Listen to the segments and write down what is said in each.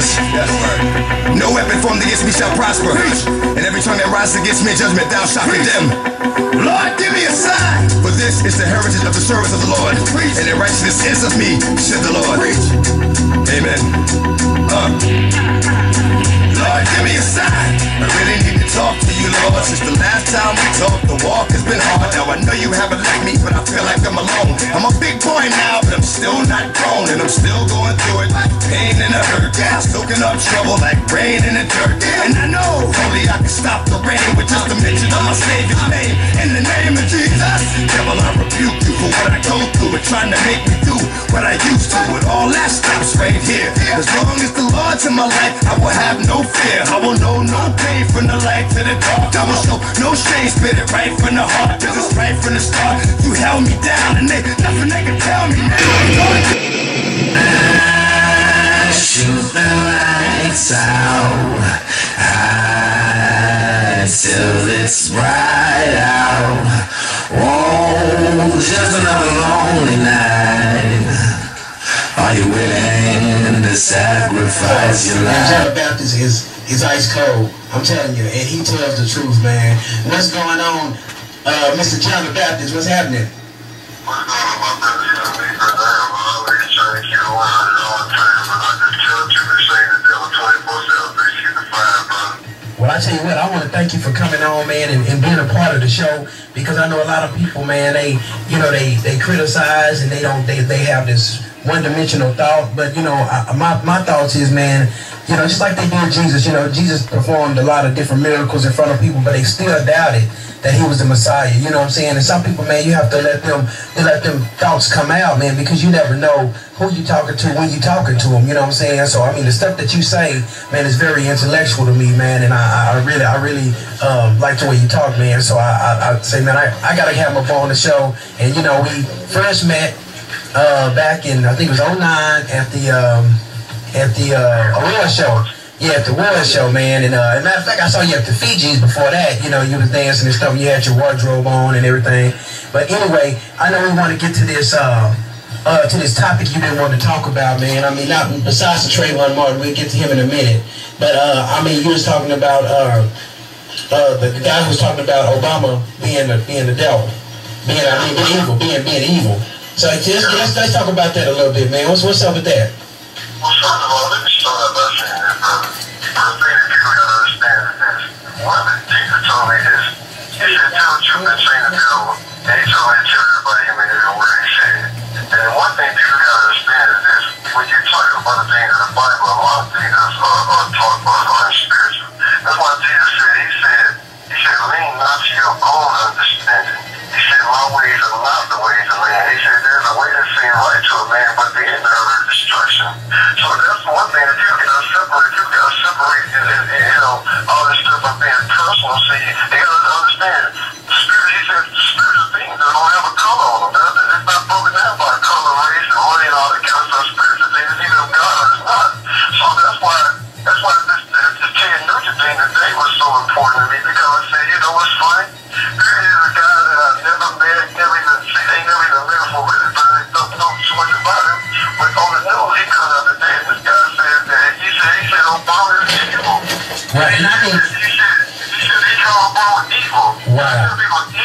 Jesus. No weapon formed against me shall prosper. And every tongue that rises against me in judgment thou shalt condemn. Lord, give me a sign. For this is the heritage of the servants of the Lord. And the righteousness is of me, said the Lord. Amen. Lord, give me a sign. I really need to talk to you, Lord. Since the last time we talked, the walk has been hard. Now I know you haven't left me, but I feel like I'm alone. I'm a big boy now, but I'm still not grown. And I'm still going through it. Pain and a hurt, soaking up trouble like rain in the dirt. And I know only I can stop the rain with just a mention of my Savior's name. In the name of Jesus, devil, I rebuke you for what I go through and trying to make me do what I used to. But all that stops right here. As long as the Lord's in my life, I will have no fear. I will know no pain from the light to the dark. I will show no shame, spit it right from the heart. Cause it's right from the start. You held me down and nothing they can tell me now. I shoot the lights out till it's bright out. Oh, just another lonely night. Are you willing to sacrifice your life? John the Baptist is ice cold. I'm telling you, and he tells the truth, man. What's going on, Mr. John the Baptist? What's happening? What's going on, my brother? You know me, brother. I'm always trying to keep 100 all the time, but I just tell you to say the devil 24/7, 365, brother. Well, I tell you what, I want to thank you for coming on, man, and being a part of the show, because I know a lot of people, man, they criticize and they have this one-dimensional thought, but my thoughts is, man, just like they did Jesus, Jesus performed a lot of different miracles in front of people, but they still doubted that he was the Messiah, you know what I'm saying? And some people, man, you have to let them thoughts come out, man, because you never know who you talking to when you talking to them, you know what I'm saying? So, I mean, the stuff that you say, man, is very intellectual to me, man, and I really like the way you talk, man. So I say, man, I gotta have him up on the show. And we first met back in, I think it was 2009 at the Aurora show. Yeah, at the World Show, man. And as a matter of fact, I saw you at the Fijis before that. You was dancing and stuff. You had your wardrobe on and everything. But anyway, I know we want to get to this topic you didn't want to talk about, man. I mean, not besides the Trayvon Martin. We'll get to him in a minute. But I mean, you was talking about the guy who was talking about Obama being the devil, being evil. So let's talk about that a little bit, man. What's up with that? Well, first of all, let me start by saying this, brother. First thing that people got to understand is this. Jesus told me this. He said, tell the truth and shame the devil. And he told me to tell everybody him and every word he said. And one thing people got to understand is this. When you talk about the things of the Bible, a lot of things are taught about are spiritual. That's why Jesus said, he said, lean not to your own understanding. He said, my ways are not the ways of man. He said, there's a way that seems right to a man, but the end of it is destruction. So that's one thing that you got to separate. You got to separate, all this stuff from being personal. See, they got to understand. Spirit, he said, spiritual things that don't have a color on them. It's not broken down by color, race, and money, and all that kind of stuff. Spiritual things is either of God or it's not. So that's why this Ted Nugent thing today was so important to me, because I said, what's funny? Here is a guy that I never met, never even met for really, but I don't know too much about him. But on the news, he comes out today, and this guy said that he said Obama is evil. Right, and I mean, he called Obama evil. Wow.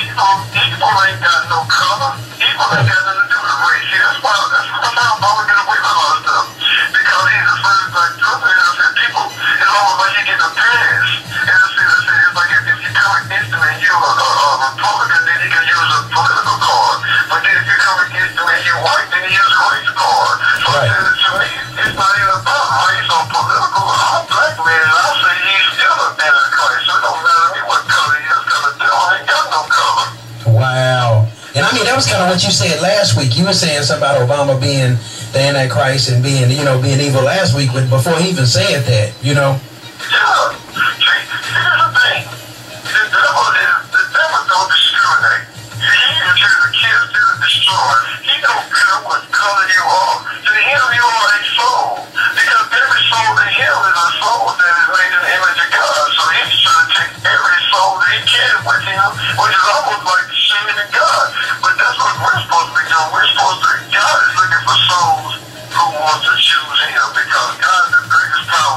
Evil ain't got no color. Evil ain't got nothing to do with race. See, that's why Obama get away with a lot of stuff. Because he's the first black president. I said, people, it's almost like you get a pass. And it's like if you come against him and you're a Republican, then he can use a political card. But then if you come against him and you're white, then he uses a race card. So right. To me, it's not even about race or political. I'm black man, and I say he's still an antichrist. So it don't matter to me what color he is, because the devil ain't got no color. Wow. And I mean, that was kind of what you said last week. You were saying something about Obama being the Antichrist and being evil last week, but before he even said that, Yeah. See, here's the thing. The devil don't discriminate. He is here to kill, to destroy. He don't care what color you are. To him, you are a soul. Because every soul to him is a soul that is made in the image of God. So he's trying to take every soul that he can with him, which is almost like shaming God. But that's what we're supposed to be doing. God is looking for souls who want to choose him, because God is the greatest power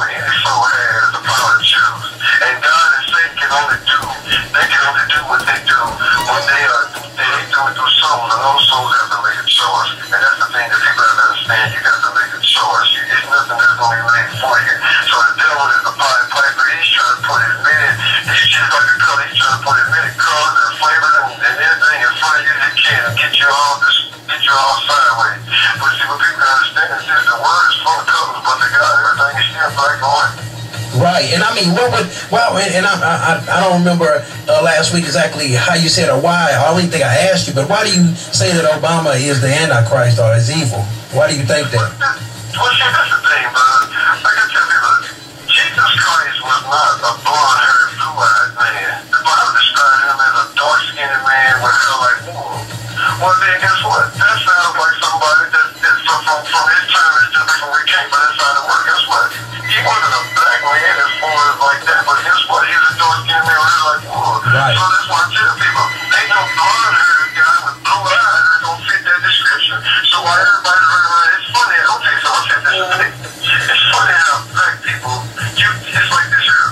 Right, and I mean, what would, well, and I don't remember last week exactly how you said or why. I don't even think I asked you, but why do you say that Obama is the Antichrist or is evil? Why do you think that? Well, see, that's the thing, brother. Like I tell people, Jesus Christ was not a blonde-haired, blue-eyed man. The Bible described him as a dark-skinned man with hair like wool. Well, then guess what? That sounds like somebody that from his time is just from where he came from inside the world. Guess what? He wasn't a black man as far as like that, but guess what? He was a dark-skinned man with hair like wool. Right. So that's why I tell people, ain't no blonde-haired guy with blue eyes that don't fit that description. So why everybody's running around? It's funny. Okay, so I said this is the thing. It's funny how black people, it's like this here.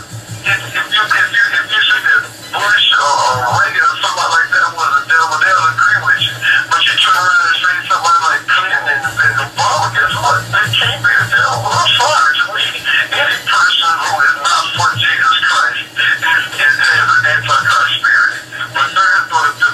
If you say that Bush or Reagan or somebody like that was a devil, they'll agree with you. But you turn around and say somebody like Clinton and Obama, guess what? They can't be a devil. Well, I'm sorry. To me, any person who is not for Jesus Christ has an antichrist spirit. But there's going to be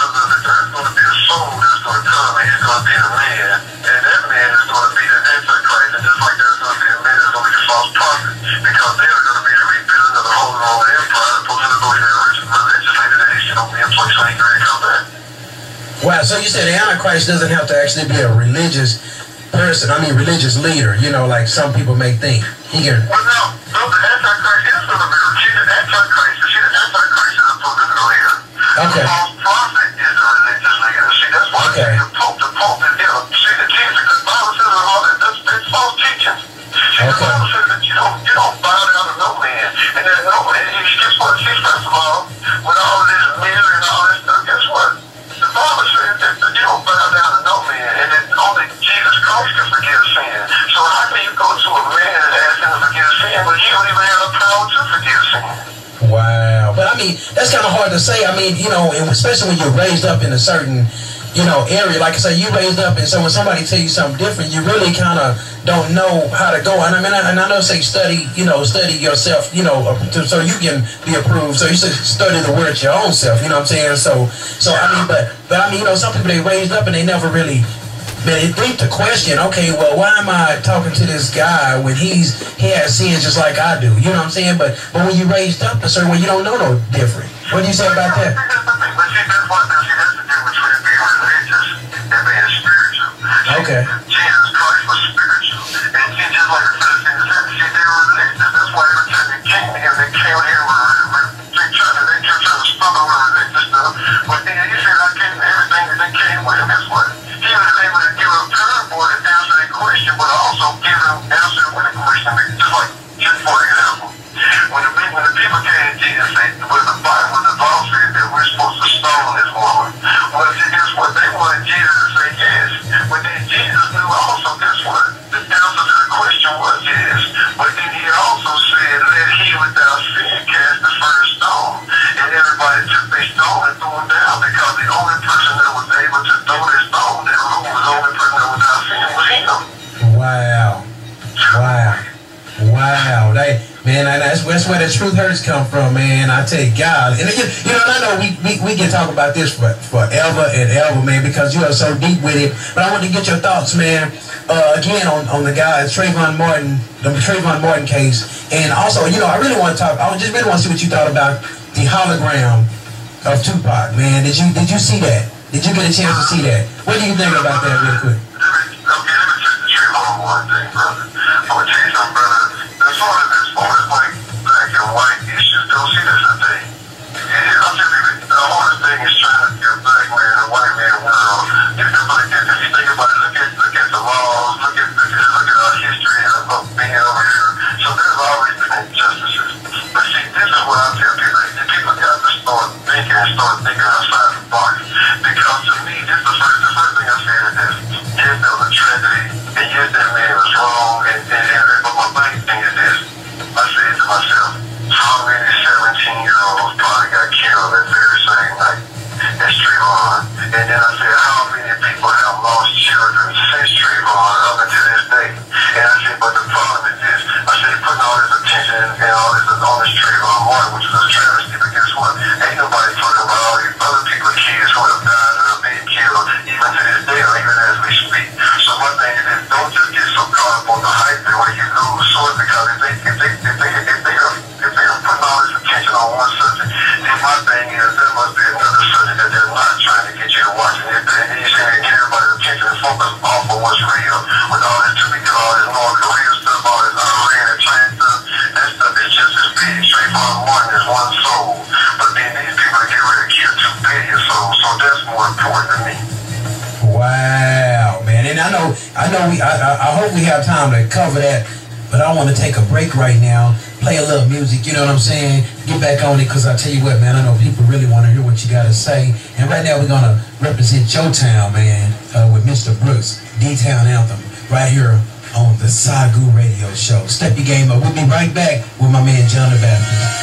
a soul that's going to come and he's going to be a man. And that man is going to be the antichrist. And just like there's going to be a man that's going to be a false prophet. Because they are going to be the rebuilding of the Holy Roman Empire, the political and religious leader that be in place when he's ready to come back. Wow, so you said the Antichrist doesn't have to actually be a religious person, religious leader, like some people may think. He can... Well, no, the Antichrist is going to be, the Antichrist is a political leader. Okay. The false prophet is a religious leader. See, that's why the Pope is, see, the teaching, because the Bible says all that, that's false teaching. See, the Bible says that you don't bow down to no man. And then guess what? See, first of all, with all of this misery and all this stuff, guess what? The Bible says that you don't bow down to no man, and that only Jesus Christ can forgive sin. So how can you go to a man and ask him to forgive sin when you don't even have the power to forgive sin? Wow. But that's kind of hard to say. And especially when you're raised up in a certain, area. Like I say, you raised up, and so when somebody tells you something different, you really kind of don't know how to go. And I know say study yourself, so you can be approved. So you should study the word your own self, you know what I'm saying? So some people, they raised up and they never really, they think to question, okay, well, why am I talking to this guy when he has sins just like I do? You know what I'm saying? But when you raised up a certain way, you don't know no different. What do you say about that? Okay. Jesus Christ was spiritual. And see, just like the first thing is that, see, they were religious. That's why every time they came here, they trying to smuggle with religious stuff. But then he said, I came to everything that they came with. And guess what? He was able to give a parable to answer their question, but also give them answer with a question. Just for example, when the people came to Jesus, the law said that we're supposed to stone this woman. Well, see, guess what? They wanted Jesus to say yes. But then Jesus knew also, guess what? The answer to the question was yes. But then he also said, let he without sin cast the first stone. And everybody took their stone and threw it down because the only person that was able to throw their stone, that room was the only person that was without sin was him. Wow. Man, that's where the truth hurts come from, man. I tell you, God. And I know we can talk about this forever and ever, man, because you are so deep with it. But I want to get your thoughts, man, again on the guy, Trayvon Martin case. And also, I really want to talk, I just really want to see what you thought about the hologram of Tupac, man. Did you see that? Did you get a chance to see that? What do you think about that real quick? Okay, let me tell the truth on one thing, brother. I'm going to tell you something, brother. As far as like black and white issues, don't see this a thing. I'm telling you, the hardest thing is trying to get a black man and a white man world. If you think about it, look at the laws, look at our history of being over here. So there's always been injustices. But see, this is what I tell people. People got to start thinking outside the box. Because to me, this is the first thing I said is this. Yes, there was a tragedy, and yes, that man was wrong, but my main thing is this. I said to myself, how many 17-year-olds probably got killed that very same night? That's Trayvon. And then I said, how many people have lost children since Trayvon up until this day? And I said, but the problem is this. I said, putting all this attention and all this on this Trayvon Martin, which is a travesty, but guess what? Ain't nobody talking about all these other people's kids who have died or have been killed even to this day or even as we speak. So my thing is this, don't just get so caught up on the hype where you lose source, because if they Korea with all this, because all this North Korea stuff, all this Iran and China stuff, that stuff is just as big. Straight bottom line is one soul. But then these people get ready to kill 2 billion souls, so that's more important to me. Wow, man. And I hope we have time to cover that, but I want to take a break right now, play a little music, you know what I'm saying? Get back on it, because I tell you what, man, I know people really want to hear what you got to say. And right now we're going to represent your town, man, with Mr. Brooks, D-Town Anthem, right here on the Sagu Radio Show. Step your game up. We'll be right back with my man, John the Baptist.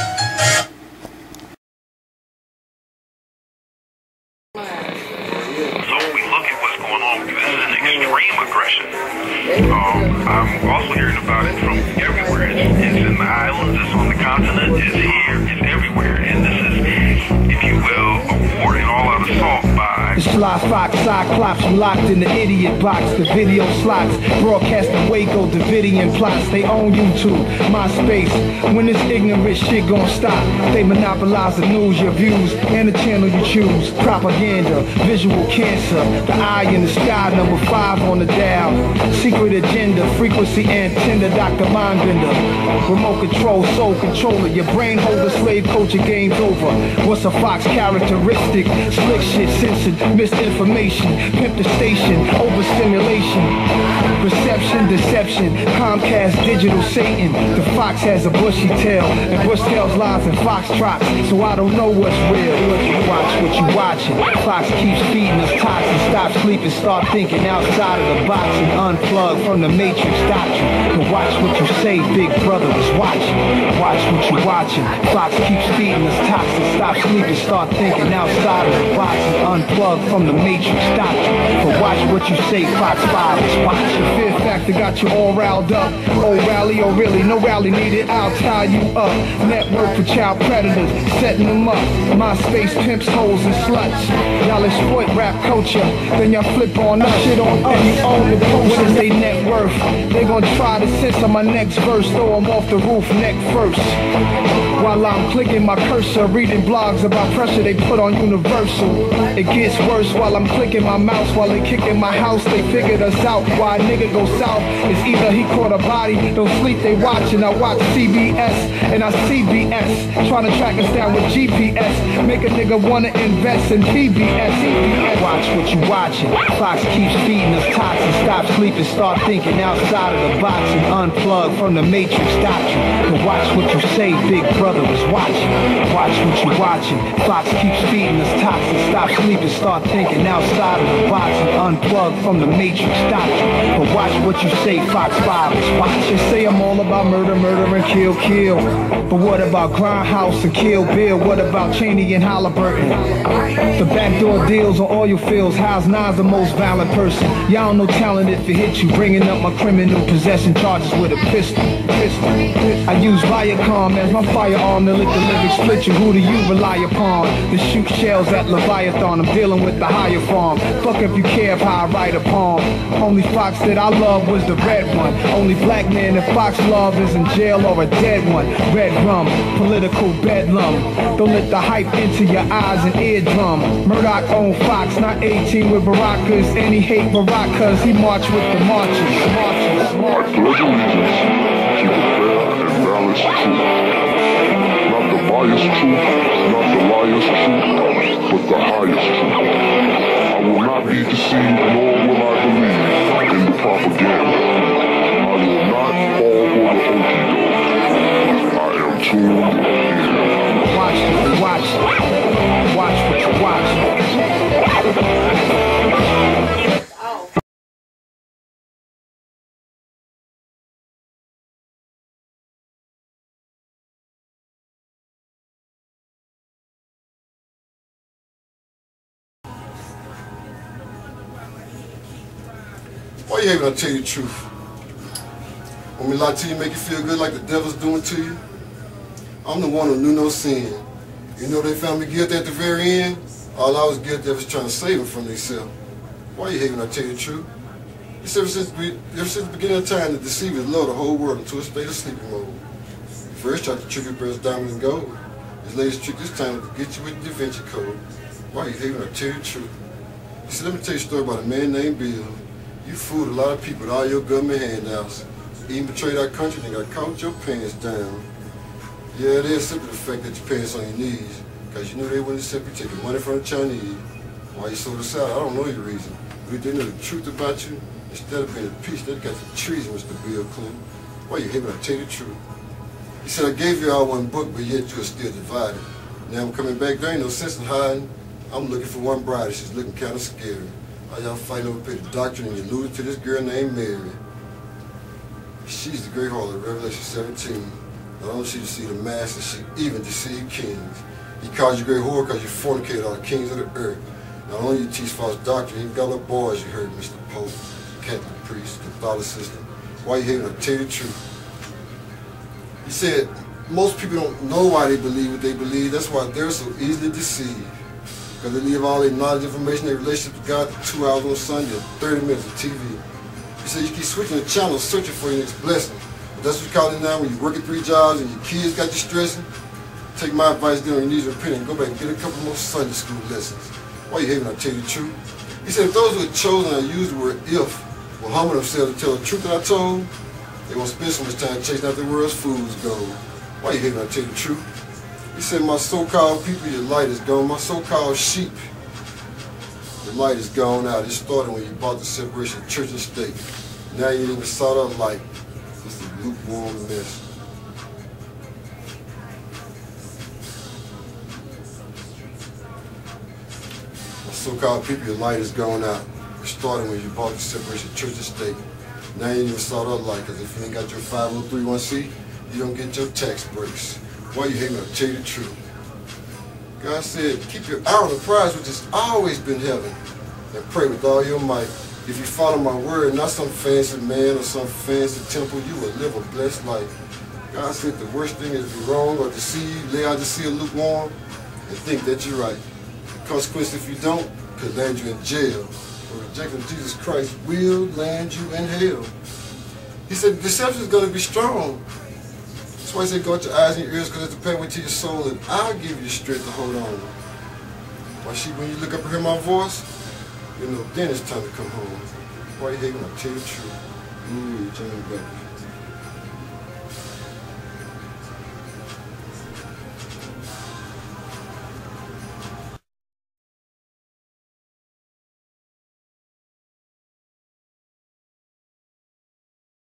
I'm also hearing about it from everywhere. It's in the islands, it's on the continent, it's here, it's everywhere. And this is, if you will, a war in all out assault by... The Sly Fox, Cyclops, locked in the idiot box. The video slots, broadcasting Waco, Davidian plots. They own YouTube, MySpace. When this ignorant shit gon' stop? They monopolize the news, your views, and the channel you choose. Propaganda, visual cancer. The eye in the sky, number 5 on the dial. Secret agenda, frequency antenna, Dr. Mindbender. Remote control, soul controller. Your brain holder, slave culture, game's over. What's a Fox characteristic? Slick shit, censored, misinformation. Pimp the station, overstimulation. Perception, deception. Comcast, digital Satan. The Fox has a bushy tail, and Bush tails lies in foxtrots. So I don't know what's real. Watch what you watching. Fox keeps feeding us toxins. Stop sleeping, start thinking outside of the box and unplug from the Matrix doctrine. But watch what you say, big brother is watching. Watch what you watching. Fox keeps feeding us toxins. Stop sleeping, start thinking outside of the box and unplug from the Matrix doctrine. But watch what you say, Fox 5 is watching. Fear factor got you all riled up. Oh rally, oh really, no rally needed, I'll tie you up. Network for child predators, setting them up. MySpace pimps, hoes, and sluts. Y'all exploit rap culture, then y'all flip on us. Shit on us, and you own the post. What is they net worth? They gonna try to censor my next verse, throw them off the roof neck first. While I'm clicking my cursor, reading blogs about pressure they put on Universal. It gets worse while I'm clicking my mouse, while they kicking my house. They figured us out. Why a nigga go south? It's either he caught a body, don't sleep, they watching. I watch CBS and I see BS, trying to track us down with GPS. Make a nigga wanna invest in PBS. Watch what you watching. Fox keeps feeding us toxins. Stop sleeping, start thinking outside of the box and unplug from the Matrix doctrine. But watch what you say, big brother is watching. Watch what you watching. Fox keeps feeding us toxins. Stop sleeping, start thinking outside of the box and unplug from the Matrix doctrine. But watch what you say, Fox 5 is watching. They say I'm all about murder, murder and kill, kill. But what about Grindhouse and Kill Bill? What about Cheney and Halliburton? The backdoor deals on oil fields. How's Nas the most violent person? Y'all know talent if it hit you. Bringing up my criminal possession charges with a pistol. I use Viacom as my firearm to let the lyrics split you. Who do you rely upon to shoot shells at Leviathan? I'm dealing with the higher farm. Fuck if you care of how I write a poem. Only Fox that I love was the red one. Only black man that Fox love is in jail or a dead one. Red rum, political bedlam. Don't let the hype into your eyes and eardrum. Murdoch owned Fox, not 18 with Baracas. And he hate Barack cause he marched with the marchers. I pledge allegiance to the fair and balanced truth. Not the biased truth, not the liar's truth, but the highest truth. I will not be deceived, nor will I believe in the propaganda. I will not fall for the okey-doke. I am tuned in. Watch what you watch. Why you having to tell you the truth? Want me to lie to you, make you feel good like the devil's doing to you? I'm the one who knew no sin. You know they found me guilty at the very end? All I was guilty of was trying to save them from themselves. Why you having to tell you the truth? It's ever since the beginning of time, the deceivers lured the whole world into a state of sleeping mode. First tried to trick your brother's diamond and gold. His latest trick this time was to get you with the Da Vinci Code. Why you having to tell you the truth? You see, let me tell you a story about a man named Bill. You fooled a lot of people with all your government handouts. Even betrayed our country and got caught with your pants down. Yeah, it is simply the fact that your pants on your knees, because you knew they wouldn't accept you taking money from the Chinese. Why you sold us out, I don't know your reason. But if they know the truth about you, instead of being at peace, they got the treason, Mr. Bill Clinton. Why you hate me? I tell you the truth. He said, I gave you all one book, but yet you are still divided. Now I'm coming back, there ain't no sense in hiding. I'm looking for one bride, she's looking kind of scary. Why y'all fighting over the doctrine and you alluded to this girl named Mary? She's the great harlot, Revelation 17. Not only she deceived the masses, she even deceived kings. He called you great whore because you fornicated all the kings of the earth. Not only you teach false doctrine, you got little boys you heard, Mr. Pope, Catholic priest, Catholicism. Why you hating? I'll tell you the truth. He said, most people don't know why they believe what they believe. That's why they're so easily deceived. Because they leave all their knowledge, information, their relationship to God to 2 hours on Sunday and 30 minutes of TV. He said you keep switching the channels, searching for your next blessing. But that's what you call it now when you're working 3 jobs and your kids got you stressing. Take my advice, get on your knees and repent and go back and get a couple more Sunday school lessons. Why you hating? I'll tell you the truth. He said if those who are chosen, I use the word if, will humble themselves to tell the truth that I told, they won't spend so much time chasing after the world's fool's gold. Why you hating? I'll tell you the truth. He said, my so-called people, your light is gone. My so-called sheep, your light is gone out. It started when you bought the separation of church and state. Now you ain't even saw that light. It's a lukewarm mess. My so-called people, your light is gone out. It started when you bought the separation of church and state. Now you ain't even saw that light, because if you ain't got your 503(c), you don't get your tax breaks. Why you hating? I'll tell you the truth. God said, keep your eye on the prize, which has always been heaven, and pray with all your might. If you follow my word, not some fancy man or some fancy temple, you will live a blessed life. God said the worst thing is to be wrong or deceive, lay out to see a lukewarm, and think that you're right. The consequence, if you don't, could land you in jail. Or rejecting Jesus Christ will land you in hell. He said deception is going to be strong. That's why he said, guard your eyes and your ears, because it's the pathway to your soul, and I'll give you the strength to hold on. Why, when you look up and hear my voice, you know, then it's time to come home. Why you hating? I'll tell you the truth. Turn back.